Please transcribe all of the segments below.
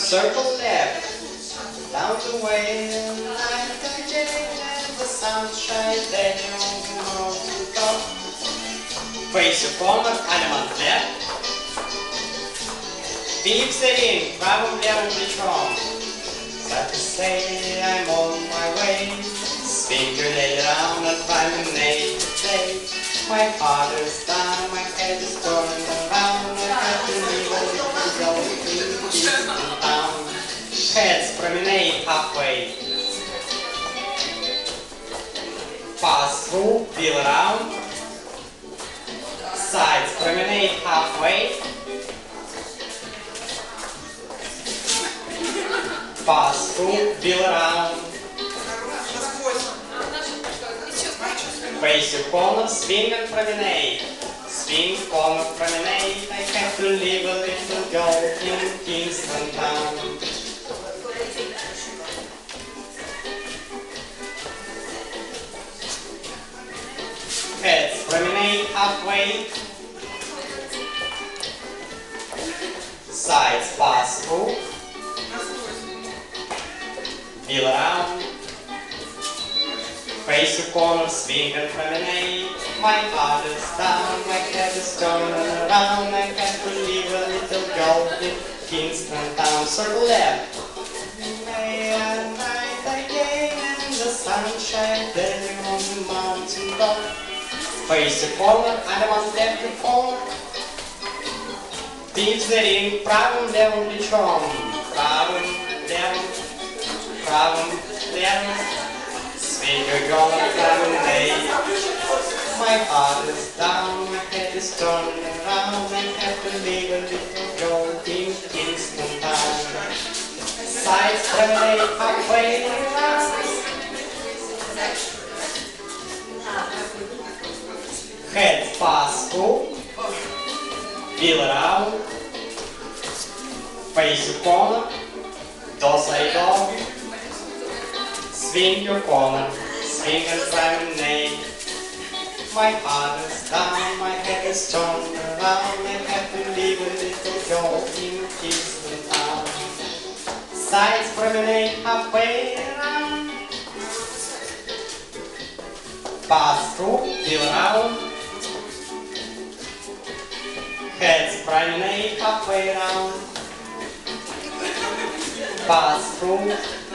Circle left, down the way, night again, and the sunshine, then you know to go. Face your corner, element left. Deep setting, правым левым плечом. Sad to say, I'm on my way. Swing your leg around and promenade today. My heart is down, my head is turning around. I have to leave a little going down. Heads promenade halfway. Pass through, wheel around. Sides promenade halfway. Pass through, wheel around. Face your corner, swing and promenade. Swing, corner, promenade. I have to leave a little girl in Kingston town. Heads promenade halfway. Sides pass through. Wheel around. Face your corner, swing and promenade. My heart is down, my head is turning around. I have to leave a little girl in Kingston town. Circle left. May and night again, and the sunshine there on the mountain top. Face your corner, element left your corner. Deep setting, правым левым плечом. Правым левым. Правым левым. Swing your girl and promenade. My heart is down, my head is turning around. I have to leave a little girl in Kingston town. Sides promenade halfway around. Head pass through. Wheel around. Face your corner. Do side dog. Swing your corner, swing and promenade. My heart is down, my head is turned around. I have to leave a little girl in Kingston town. Sides promenade halfway around. Pass through, wheel around. Heads promenade halfway around. Pass through.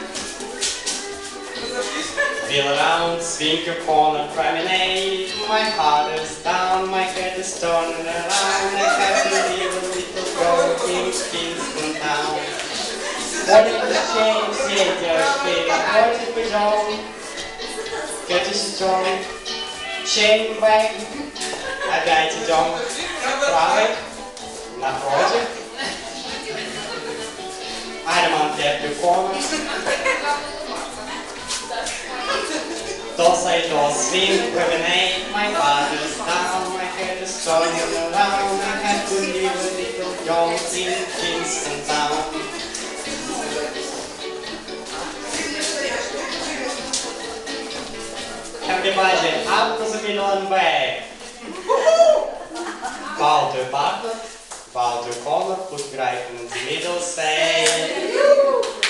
Wheel around, swing your corner, promenade. My heart is down, my head is turning around. I have to leave a little girl in Kingston town. Morning change, все девочки, morning пойдем. Get you strong, chain back. Опять идем правой, напротив. Element left your corner. Do side do swing, promenade. My heart is down, my head is turning around. I have to leave a little girl in Kingston town. Everybody up to the middle and back. Bow to your partner, bow to your corner, put your right in the middle, say